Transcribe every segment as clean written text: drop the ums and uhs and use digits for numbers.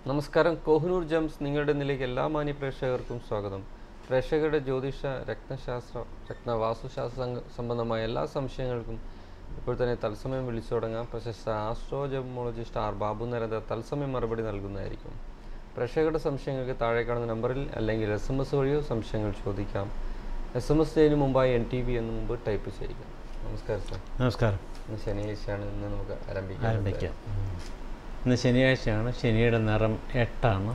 നമസ്കാരം. കോഹിനൂർ ജംസ് നിങ്ങളുടെ നിലയ്ക്ക് എല്ലാ മാന്യ പ്രേക്ഷകർക്കും സ്വാഗതം. പ്രേക്ഷകരുടെ ജ്യോതിഷ, രത്നശാസ്ത്ര, രത്നവാസ്തുശാസ്ത്ര സംബന്ധമായ എല്ലാ സംശയങ്ങൾക്കും ഇപ്പോൾ തന്നെ തത്സമയം വിളിച്ചു തുടങ്ങാം. പ്രശസ്ത ആസ്ട്രോജമോളജിസ്റ്റ് ആർ ബാബു നരേന്ദ്ര തത്സമയം മറുപടി നൽകുന്നതായിരിക്കും. പ്രേക്ഷകരുടെ സംശയങ്ങൾക്ക് താഴെ കാണുന്ന നമ്പറിൽ അല്ലെങ്കിൽ SMS വഴിയോ സംശയങ്ങൾ ചോദിക്കാം. SMS ചെയ്യുന്നതിന് മുമ്പായി NTV എന്ന് മുമ്പ് ടൈപ്പ് ചെയ്യുക. നമസ്കാരം സാർ. നമസ്കാരം. ഇന്ന് ശനിയാഴ്ചയാണ്. ഇന്ന് നമുക്ക് ആരംഭിക്കാം. ഇന്ന് ശനിയാഴ്ചയാണ്. ശനിയുടെ നിറം 8ആണ്.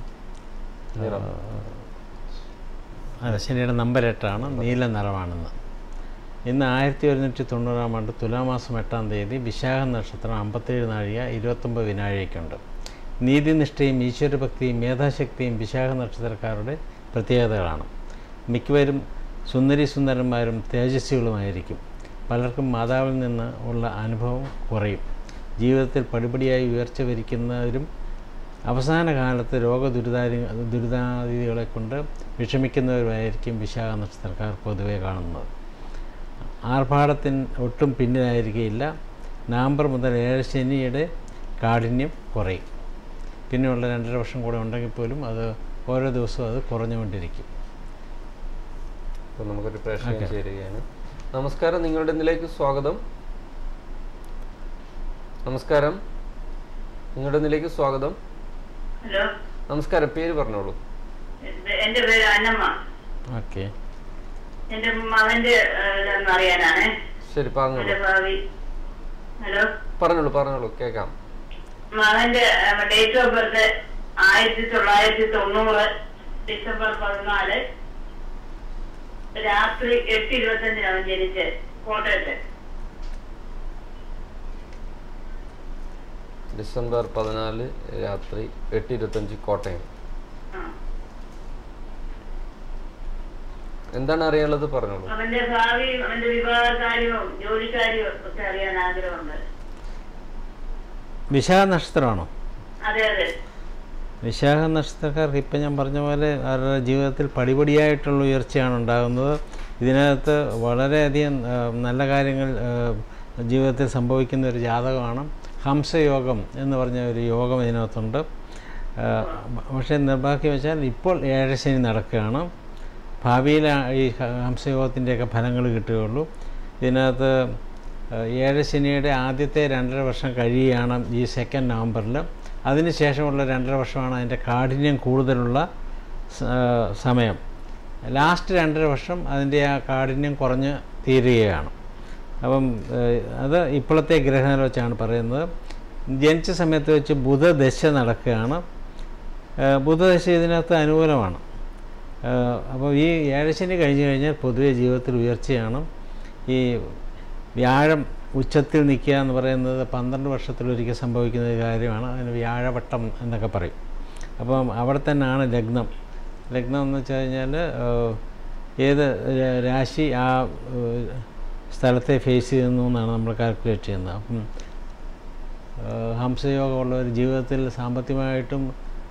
അതെ, ശനിയുടെ നമ്പർ 8ആണ്. നീല നിറമാണെന്ന്. ഇന്ന് 1190 ആണ്ട് തുലാമാസം 8-ാം തീയതി വിശാഖ നക്ഷത്രം 57 നാഴിക 29 വിനാഴികയ്ക്കുണ്ട്. നീതിനിഷ്ഠയും ഈശ്വരഭക്തിയും മേധാശക്തിയും വിശാഖ നക്ഷത്രക്കാരുടെ പ്രത്യേകതകളാണ്. മിക്കവരും സുന്ദരന്മാരും തേജസ്വികളുമായിരിക്കും. പലർക്കും മാതാവിൽ നിന്ന് ഉള്ള അനുഭവം കുറയും. ജീവിതത്തിൽ പടിപടിയായി ഉയർച്ച വരിക്കുന്നവരും അവസാന കാലത്ത് ദുരിതാദികളെ കൊണ്ട് വിഷമിക്കുന്നവരുമായിരിക്കും വിശാഖ നക്ഷത്രക്കാർ പൊതുവെ കാണുന്നത്. ആർഭാടത്തിന് ഒട്ടും പിന്നിലായിരിക്കുകയില്ല. നവംബർ മുതൽ 7 ശനിയുടെ കാഠിന്യം കുറയും. പിന്നെയുള്ള 2.5 വർഷം കൂടെ ഉണ്ടെങ്കിൽ പോലും അത് ഓരോ ദിവസവും അത് കുറഞ്ഞുകൊണ്ടിരിക്കും. അപ്പോൾ നമുക്കൊരു പ്രശ്നം ചേരുകയാണ്. നമസ്കാരം, നിങ്ങളുടെ ഇതിലേക്ക് സ്വാഗതം. നമസ്കാരം, നിങ്ങളുടെ ഇതിലേക്ക് സ്വാഗതം. ഹലോ, നമസ്കാരം. പേര് പറഞ്ഞോളൂ. എന്റെ പേര് അന്നമ്മ. ഓക്കെ, എന്റെ മകന്റെ അറിയാനാണ്. ശരി, പറഞ്ഞോളൂ. ഹലോ, പറഞ്ഞോളൂ, കേൾക്കാം. മകന്റെ ഡേറ്റ് ഓഫ് ബർത്ത് 1990 ഡിസംബർ 14 രാത്രി 8:25 ജനിച്ചത്. കോട്ടയത്ത്. ഡിസംബർ 14 രാത്രി 8:25 കോട്ടയം. എന്താണ് അറിയാനുള്ളത്? പറഞ്ഞോളൂ. അവന്റെ ഭാവിയും അവന്റെ വിവാഹ കാര്യവും ജോലിക്കാര്യവും ഒക്കെ അറിയാൻ ആഗ്രഹമുണ്ട്. വിശാഖ നക്ഷത്രമാണോ? അതെ. വിശാഖ നക്ഷത്രക്കാർക്ക് ഇപ്പം ഞാൻ പറഞ്ഞ പോലെ അവരുടെ ജീവിതത്തിൽ പടിപടിയായിട്ടുള്ള ഉയർച്ചയാണ് ഉണ്ടാകുന്നത്. ഇതിനകത്ത് വളരെയധികം നല്ല കാര്യങ്ങൾ ജീവിതത്തിൽ സംഭവിക്കുന്ന ഒരു ജാതകമാണ്. ഹംസയോഗം എന്ന് പറഞ്ഞ ഒരു യോഗം ഇതിനകത്തുണ്ട്. പക്ഷേ നിർഭാഗ്യവശാൽ ഇപ്പോൾ 7 ശനി നടക്കുകയാണ്. ഭാവിയിൽ ഈ ഹംസയോഗത്തിൻ്റെയൊക്കെ ഫലങ്ങൾ കിട്ടുകയുള്ളൂ. ഇതിനകത്ത് 7 ശനിയുടെ ആദ്യത്തെ 2.5 വർഷം കഴിയുകയാണ് ഈ 2 നവംബറിൽ. അതിനുശേഷമുള്ള 2.5 വർഷമാണ് അതിൻ്റെ കാഠിന്യം കൂടുതലുള്ള സമയം. ലാസ്റ്റ് 2.5 വർഷം അതിൻ്റെ ആ കാഠിന്യം കുറഞ്ഞ് തീരുകയാണ്. അപ്പം അത് ഇപ്പോഴത്തെ ഗ്രഹനില വെച്ചാണ് പറയുന്നത്. ജനിച്ച സമയത്ത് വെച്ച് ബുധദശ നടക്കുകയാണ്. ബുധദശ ഇതിനകത്ത് അനുകൂലമാണ്. അപ്പോൾ ഈ 7 ശനി കഴിഞ്ഞ് കഴിഞ്ഞാൽ പൊതുവെ ജീവിതത്തിൽ ഉയർച്ചയാണ്. ഈ വ്യാഴം ഉച്ചത്തിൽ നിൽക്കുക എന്ന് പറയുന്നത് 12 വർഷത്തിലൊരിക്കൽ സംഭവിക്കുന്ന ഒരു കാര്യമാണ്. അതിന് വ്യാഴവട്ടം എന്നൊക്കെ പറയും. അപ്പം അവിടെ തന്നെയാണ് ലഗ്നം എന്ന് വെച്ച് കഴിഞ്ഞാൽ ഏത് രാശി ആ സ്ഥലത്തെ ഫേസ് ചെയ്യുന്നു എന്നാണ് നമ്മൾ കാൽക്കുലേറ്റ് ചെയ്യുന്നത്. അപ്പം ഹംസയോഗമുള്ളവർ ജീവിതത്തിൽ സാമ്പത്തികമായിട്ടും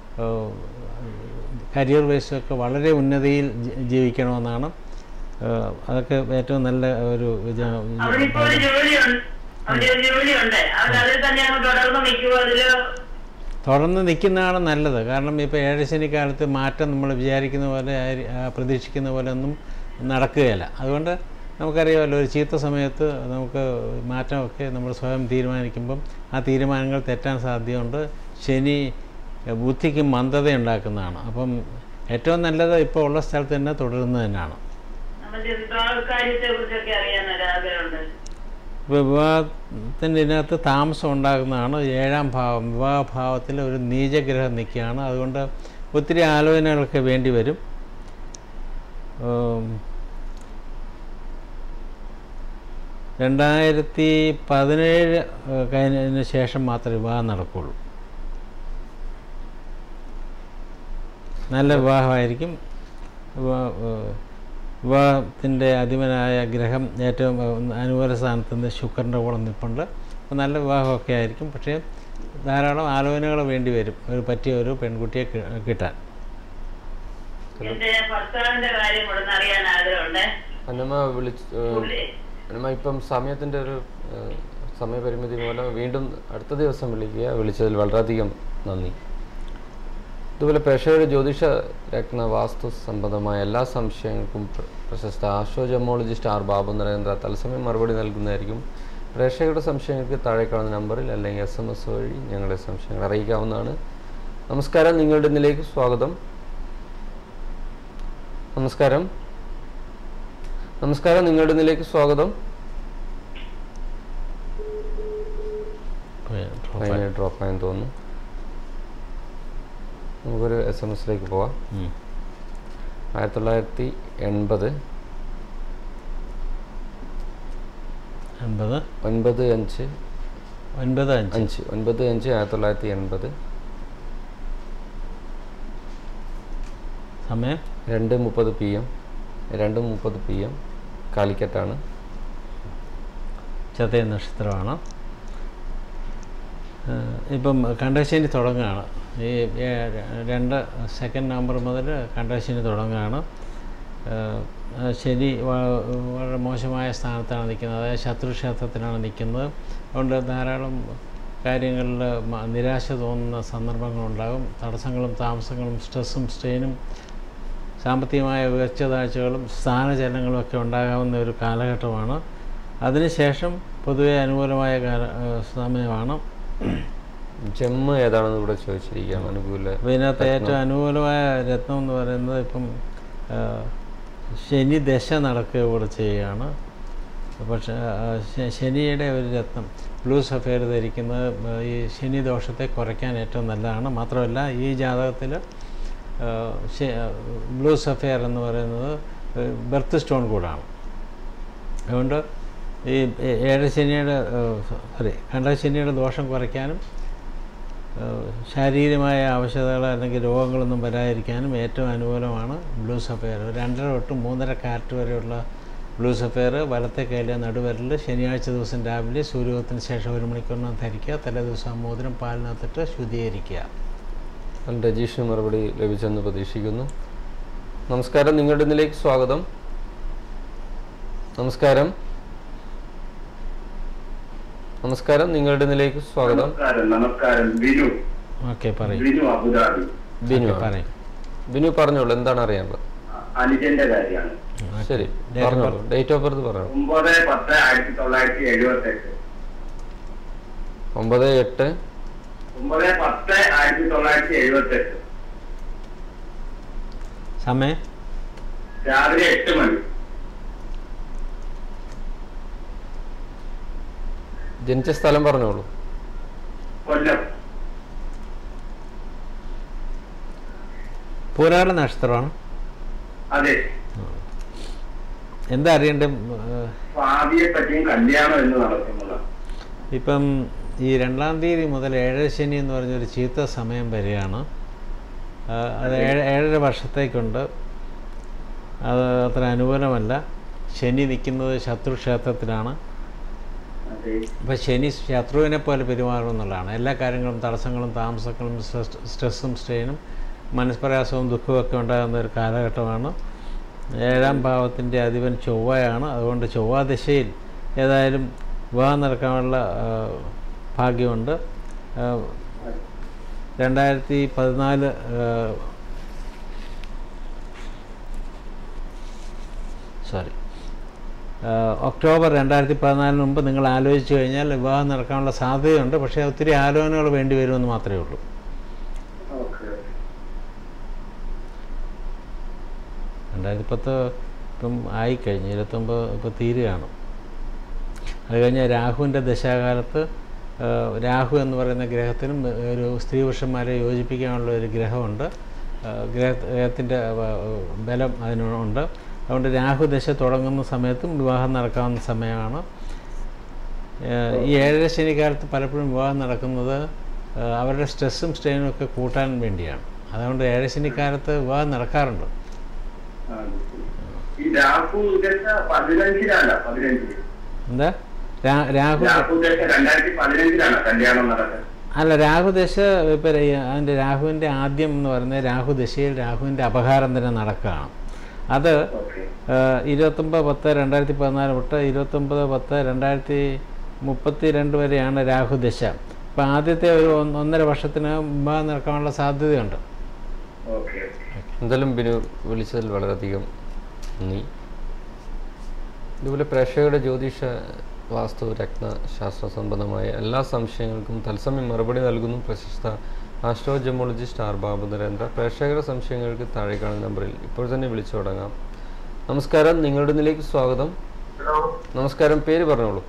കരിയർ വൈസുമൊക്കെ വളരെ ഉന്നതിയിൽ ജീവിക്കണമെന്നാണ്. അതൊക്കെ ഏറ്റവും നല്ല ഒരു തുടർന്ന് നിൽക്കുന്നതാണ് നല്ലത്. കാരണം ഇപ്പോൾ 7 ശനിക്കാലത്ത് മാറ്റം നമ്മൾ വിചാരിക്കുന്ന പോലെ പ്രതീക്ഷിക്കുന്ന പോലെ ഒന്നും നടക്കുകയില്ല. അതുകൊണ്ട് നമുക്കറിയാമല്ലോ, ഒരു ചീത്ത സമയത്ത് നമുക്ക് മാറ്റമൊക്കെ നമ്മൾ സ്വയം തീരുമാനിക്കുമ്പം ആ തീരുമാനങ്ങൾ തെറ്റാൻ സാധ്യതയുണ്ട്. ശനി ബുദ്ധിക്ക് മന്ദത ഉണ്ടാക്കുന്നതാണ്. അപ്പം ഏറ്റവും നല്ലത് ഇപ്പോൾ ഉള്ള സ്ഥലത്ത് തന്നെ തുടരുന്നത് തന്നെയാണ്. വിവാഹത്തിൻ്റെ ഇതിനകത്ത് താമസം ഉണ്ടാകുന്നതാണ്. 7-ാം ഭാവം വിവാഹഭാവത്തിൽ ഒരു നീചഗ്രഹം നിൽക്കുകയാണ്. അതുകൊണ്ട് ഒത്തിരി ആലോചനകളൊക്കെ വേണ്ടി വരും. 2017 കഴിഞ്ഞതിന് ശേഷം മാത്രമേ വിവാഹം നടക്കുകയുള്ളൂ. നല്ല വിവാഹമായിരിക്കും. വിവാഹത്തിൻ്റെ അധിപനായ ഗ്രഹം ഏറ്റവും അനുകൂല സ്ഥാനത്ത് നിന്ന് ശുക്രൻ്റെ കൂടെ നിൽപ്പുണ്ട്. അപ്പോൾ നല്ല വിവാഹമൊക്കെ ആയിരിക്കും. പക്ഷേ ധാരാളം ആലോചനകൾ വേണ്ടി വരും ഒരു പറ്റിയ ഒരു പെൺകുട്ടിയെ കിട്ടാൻ. അന്നമ്മ ഇപ്പം സമയത്തിൻ്റെ ഒരു സമയപരിമിതി മൂലം വീണ്ടും അടുത്ത ദിവസം വിളിക്കുക. വിളിച്ചതിൽ വളരെയധികം നന്ദി. ഇതുപോലെ പ്രേക്ഷകരുടെ ജ്യോതിഷ രത്ന വാസ്തു സംബന്ധമായ എല്ലാ സംശയങ്ങൾക്കും പ്രശസ്ത ആസ്ട്രോജമോളജിസ്റ്റ് ആർ ബാബു നരേന്ദ്ര തത്സമയം മറുപടി നൽകുന്നതായിരിക്കും. പ്രേക്ഷകരുടെ സംശയങ്ങൾക്ക് താഴെ കാണുന്ന നമ്പറിൽ അല്ലെങ്കിൽ SMS വഴി ഞങ്ങളുടെ സംശയങ്ങൾ അറിയിക്കാവുന്നതാണ്. നമസ്കാരം, നിങ്ങളുടെ ഇന്നിലേക്ക് സ്വാഗതം. നമസ്കാരം, നിങ്ങളുടെ ഇന്നിലേക്ക് സ്വാഗതം. ഡ്രോപ്പ് ആയെന്ന് തോന്നുന്നു. നമുക്കൊരു SMS പോവാം. 1980 9/5 1980 സമയം 2:30 PM കാലിക്കറ്റാണ്. ചതയ നക്ഷത്രമാണ്. ഇപ്പം കണ്ടശനി തുടങ്ങുകയാണ്. ഈ 2 നവംബർ മുതൽ കണ്ടശനി തുടങ്ങുകയാണ്. ശനി വളരെ മോശമായ സ്ഥാനത്താണ് നിൽക്കുന്നത്, അതായത് ശത്രുക്ഷേത്രത്തിലാണ് നിൽക്കുന്നത്. അതുകൊണ്ട് ധാരാളം കാര്യങ്ങളിൽ നിരാശ തോന്നുന്ന സന്ദർഭങ്ങളുണ്ടാകും. തടസ്സങ്ങളും താമസങ്ങളും സ്ട്രെസ്സും സ്ട്രെയിനും സാമ്പത്തികമായ ഉയർച്ച താഴ്ചകളും സ്ഥാനചലനങ്ങളും ഒക്കെ ഉണ്ടാകാവുന്ന ഒരു കാലഘട്ടമാണ്. അതിനുശേഷം പൊതുവെ അനുകൂലമായ സമയമാണ്. ജമ്മ് ഏതാണെന്ന് ഇവിടെ ചോദിച്ചിരിക്കുകയാണ്. അനുകൂല അപ്പോൾ ഇതിനകത്ത് ഏറ്റവും അനുകൂലമായ രത്നം എന്ന് പറയുന്നത് ഇപ്പം ശനി ദശ നടക്കുക കൂടെ ചെയ്യുകയാണ്. പക്ഷേ ശനിയുടെ ഒരു രത്നം ബ്ലൂ സഫയർ ധരിക്കുന്നത് ഈ ശനി ദോഷത്തെ കുറയ്ക്കാൻ ഏറ്റവും നല്ലതാണ്. മാത്രമല്ല ഈ ജാതകത്തിൽ ബ്ലൂ സഫയർ എന്ന് പറയുന്നത് ബർത്ത് സ്റ്റോൺ കൂടാണ്. അതുകൊണ്ട് ഈ കണ്ടശനിയുടെ ദോഷം കുറയ്ക്കാനും ശാരീരികമായ ആവശ്യകതകൾ അല്ലെങ്കിൽ രോഗങ്ങളൊന്നും വരാതിരിക്കാനും ഏറ്റവും അനുകൂലമാണ് ബ്ലൂ സഫയർ. 2.5 തൊട്ട് 3.5 കാരറ്റ് വരെയുള്ള ബ്ലൂ സഫയർ വലത്തെ കൈയിലെ നടുവിരൽ ശനിയാഴ്ച ദിവസം രാവിലെ സൂര്യോദയത്തിന് ശേഷം 1 മണിക്കൂറിനകം ധരിക്കുക. തലേ ദിവസം മോതിരം പാലിനകത്തിട്ട് ശുദ്ധീകരിക്കുക. രജീഷിന് മറുപടി ലഭിച്ചെന്ന് പ്രതീക്ഷിക്കുന്നു. നമസ്കാരം, നിങ്ങളുടെ ഇന്നിലേക്ക് സ്വാഗതം. നമസ്കാരം, നിങ്ങളുടെ ഇന്നിലേക്ക് സ്വാഗതം. ഓക്കെ, പറയും. ബിനു പറഞ്ഞോളൂ, എന്താണ് അറിയാനുള്ളത്? അനുജന്റെ കാര്യമാണ്. ശരി, പറഞ്ഞോളൂ. ഡേറ്റ് ഓഫ് ബർത്ത് പറഞ്ഞോളൂ. 9/10/1978. 9/10/1978. സമയം രാവിലെ 8 മണി. ജനിച്ച സ്ഥലം പറഞ്ഞോളൂ. കൊല്ലം. പൂരാട നക്ഷത്രമാണ്. അതെ. എന്താ അറിയണ്ടേ? ഭാവിയെ പറ്റിയും കല്യാണം എന്ന് നടക്കുന്നത്. ഇപ്പം ഈ 2-ാം തീയതി മുതൽ 7 ശനി എന്ന് പറഞ്ഞൊരു ചീത്ത സമയം വരികയാണ്. അത് 7.5 വർഷത്തേക്കുണ്ട്. അത് അത്ര അനുകൂലമല്ല. ശനി നിൽക്കുന്നത് ശത്രുക്ഷേത്രത്തിലാണ്. അപ്പോൾ ശനി ശത്രുവിനെ പോലെ പെരുമാറും എന്നുള്ളതാണ്. എല്ലാ കാര്യങ്ങളും തടസ്സങ്ങളും താമസങ്ങളും സ്ട്രെസ്സും സ്ട്രെയിനും മനസ്പ്രയാസവും ദുഃഖവും ഒക്കെ ഉണ്ടാകുന്ന ഒരു കാലഘട്ടമാണ്. 7-ാം ഭാവത്തിൻ്റെ അധിപൻ ചൊവ്വയാണ്. അതുകൊണ്ട് ചൊവ്വാദശയിൽ ഏതായാലും വിവാഹം നടക്കാനുള്ള ഭാഗ്യമുണ്ട്. 2014 ഒക്ടോബർ 2014 മുമ്പ് നിങ്ങൾ ആലോചിച്ച് കഴിഞ്ഞാൽ വിവാഹം നടക്കാനുള്ള സാധ്യതയുണ്ട്. പക്ഷേ ഒത്തിരി ആലോചനകൾ വേണ്ടി വരുമെന്ന് മാത്രമേ ഉള്ളൂ. 2010 ഇപ്പം ആയിക്കഴിഞ്ഞ് 29 ഇപ്പോൾ തീരുകയാണ്. അത് കഴിഞ്ഞാൽ രാഹുവിൻ്റെ ദശാകാലത്ത് രാഹു എന്ന് പറയുന്ന ഗ്രഹത്തിനും ഒരു സ്ത്രീ പുരുഷന്മാരെ യോജിപ്പിക്കാനുള്ള ഒരു ഗ്രഹമുണ്ട്. ഗ്രഹത്തിൻ്റെ ബലം അതിനുണ്ട്. അതുകൊണ്ട് രാഹുദശ തുടങ്ങുന്ന സമയത്തും വിവാഹം നടക്കാവുന്ന സമയമാണ്. ഈ 7 ശനിക്കാലത്ത് പലപ്പോഴും വിവാഹം നടക്കുന്നത് അവരുടെ സ്ട്രെസ്സും സ്ട്രെയിനും ഒക്കെ കൂട്ടാൻ വേണ്ടിയാണ്. അതുകൊണ്ട് 7 ശനിക്കാലത്ത് വിവാഹം നടക്കാറുണ്ട്. എന്താ അല്ല, രാഹുദശ ഇപ്പം അതിൻ്റെ രാഹുവിൻ്റെ ആദ്യം എന്ന് പറയുന്നത് രാഹുദശയിൽ രാഹുവിൻ്റെ അപഹാരം തന്നെ നടക്കുകയാണ്. അത് 29/10/2014 തൊട്ട് 29/10/2032 വരെയാണ് രാഹുദശ. അപ്പോൾ ആദ്യത്തെ ഒരു 1.5 വർഷത്തിന് വിവാഹം നടക്കാനുള്ള സാധ്യതയുണ്ട്. ഓക്കെ. എന്തായാലും ബിനു വിളിച്ചതിൽ വളരെയധികം നന്ദി. ഇതുപോലെ പ്രേക്ഷകരുടെ ജ്യോതിഷ വാസ്തു രത്നശാസ്ത്ര സംബന്ധമായ എല്ലാ സംശയങ്ങൾക്കും തത്സമയം മറുപടി നൽകുന്നു പ്രശസ്ത ആസ്ട്രോജമോളജിസ്റ്റ് ആർ ബാബു നരേന്ദ്ര. പ്രേക്ഷകരുടെ സംശയങ്ങൾക്ക് താഴെ കാണുന്ന നമ്പറിൽ ഇപ്പോൾ തന്നെ വിളിച്ചു തുടങ്ങാം. നമസ്കാരം, നിങ്ങളുടെ ഇതിലേക്ക് സ്വാഗതം. നമസ്കാരം, പേര് പറഞ്ഞോളൂ.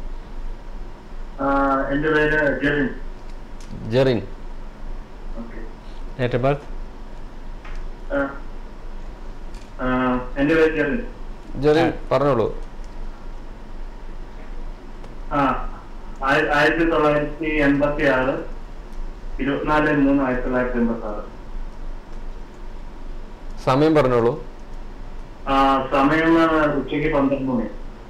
എന്റെ പേര് Jerin. Jerin. Date of birth? എന്റെ പേര് ജെറിൻ. ജെറിൻ പറഞ്ഞോളൂ. 1986 24/3/1986. സമയം പറഞ്ഞോളൂ. സമയം ഉച്ചയ്ക്ക് 12 മണി.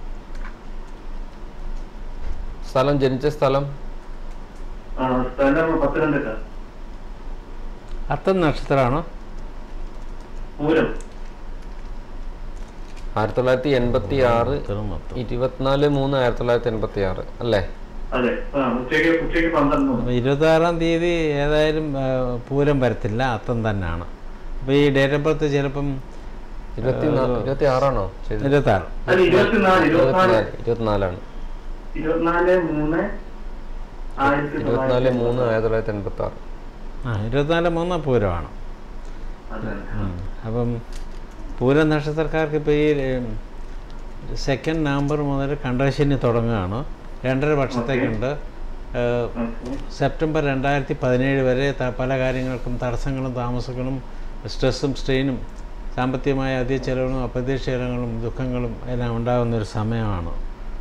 സ്ഥലം, ജനിച്ച സ്ഥലം? സ്ഥലം പത്തനംതിട്ട. അത്തം നക്ഷത്രമാണോ? പൂരം. 1986 24/3/1986 അല്ലേ? അതെ, ഉച്ചയ്ക്ക് 12 മണി. 26-ാം തീയതി ഏതായാലും പൂരം വരത്തില്ല, അത്തം തന്നെയാണ്. അപ്പോൾ ഈ ഡേറ്റ് ഓഫ് ബർത്ത് ചിലപ്പം 26ആണോ? 26. 24ആണ്. 24/3/1986. 24/3 പൂരമാണ്. അപ്പം പൂരം നക്ഷത്രക്കാർക്ക് ഇപ്പോൾ ഈ 2 നവംബർ മുതൽ കണ്ടശനി തുടങ്ങുകയാണ്. 2.5 വർഷത്തേക്കുണ്ട്. സെപ്റ്റംബർ 2017 വരെ പല കാര്യങ്ങൾക്കും തടസ്സങ്ങളും താമസങ്ങളും സ്ട്രെസ്സും സ്ട്രെയിനും സാമ്പത്തികമായ അധിക ചെലവുകളും അപ്രതീക്ഷിതങ്ങളും ദുഃഖങ്ങളും എല്ലാം ഉണ്ടാകുന്നൊരു സമയമാണ്.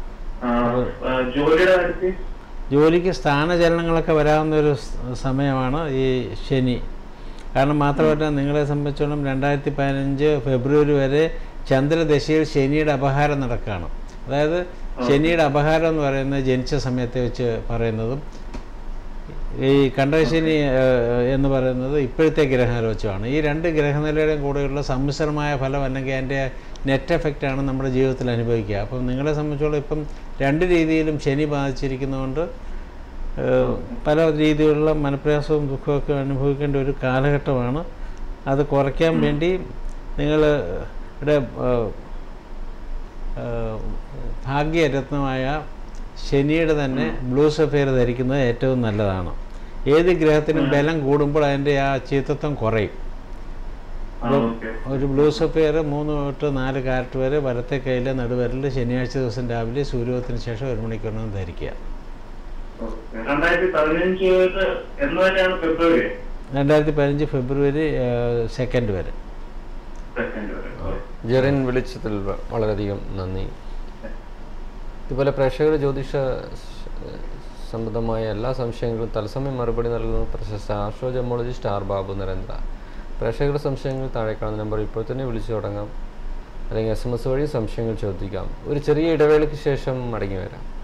ജോലിക്ക് സ്ഥാനചലനങ്ങളൊക്കെ വരാവുന്നൊരു സമയമാണ് ഈ ശനി. കാരണം മാത്രമല്ല, നിങ്ങളെ സംബന്ധിച്ചോളം 2015 ഫെബ്രുവരി വരെ ചന്ദ്രദശയിൽ ശനിയുടെ അപഹാരം നടക്കുകയാണ്. അതായത് ശനിയുടെ അപഹാരം എന്ന് പറയുന്നത് ജനിച്ച സമയത്തെ വെച്ച് പറയുന്നതും ഈ കണ്ടശനി എന്ന് പറയുന്നത് ഇപ്പോഴത്തെ ഗ്രഹനില വെച്ചുമാണ്. ഈ 2 ഗ്രഹനിലയുടെയും കൂടെയുള്ള സമ്മിശ്രമായ ഫലം അല്ലെങ്കിൽ അതിൻ്റെ നെറ്റ് എഫക്റ്റാണ് നമ്മുടെ ജീവിതത്തിൽ അനുഭവിക്കുക. അപ്പം നിങ്ങളെ സംബന്ധിച്ചോളം ഇപ്പം 2 രീതിയിലും ശനി ബാധിച്ചിരിക്കുന്നതുകൊണ്ട് പല രീതിയിലുള്ള മനപ്രയാസവും ദുഃഖമൊക്കെ അനുഭവിക്കേണ്ട ഒരു കാലഘട്ടമാണ്. അത് കുറയ്ക്കാൻ വേണ്ടി നിങ്ങളുടെ ഭാഗ്യരത്നമായ ശനിയുടെ തന്നെ ബ്ലൂ സഫയർ ധരിക്കുന്നത് ഏറ്റവും നല്ലതാണ്. ഏത് ഗ്രഹത്തിനും ബലം കൂടുമ്പോൾ അതിൻ്റെ ആ ചീത്തത്വം കുറയും. ഒരു ബ്ലൂ സഫയർ 3 തൊട്ട് 4 കാരറ്റ് വരെ വലത്തെ കയ്യിലെ നടുവരൽ ശനിയാഴ്ച ദിവസം രാവിലെ സൂര്യോദയത്തിന് ശേഷം 1 മണിക്കൂറിനും ധരിക്കുക. 2015 ഫെബ്രുവരി 2 വരെ. ജെറിൻ വിളിച്ചതിൽ വളരെയധികം നന്ദി. ഇതുപോലെ പ്രേക്ഷകരുടെ ജ്യോതിഷ സംബന്ധമായ എല്ലാ സംശയങ്ങളും തത്സമയം മറുപടി നൽകുന്ന പ്രശസ്ത ആസ്ട്രോജമോളജിസ്റ്റ് ആർ ബാബു നരേന്ദ്ര. പ്രേക്ഷകരുടെ സംശയങ്ങൾ താഴെ കാണുന്ന നമ്പർ ഇപ്പോൾ തന്നെ വിളിച്ചു തുടങ്ങാം, അല്ലെങ്കിൽ SMS വഴി സംശയങ്ങൾ ചോദിക്കാം. ഒരു ചെറിയ ഇടവേളയ്ക്ക് ശേഷം മടങ്ങി വരാം.